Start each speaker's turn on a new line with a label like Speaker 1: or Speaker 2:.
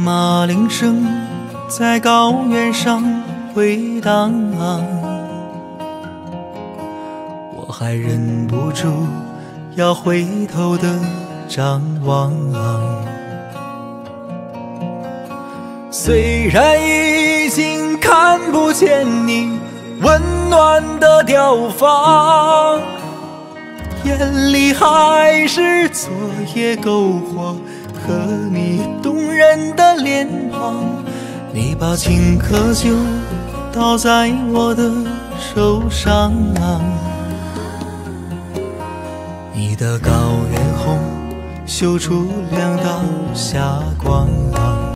Speaker 1: 马铃声在高原上回荡，我还忍不住要回头的张望。虽然已经看不见你温暖的雕放，眼里还是昨夜篝火和你动人的脸庞。你把青稞酒倒在我的手上，你的高原红绣出2道霞光。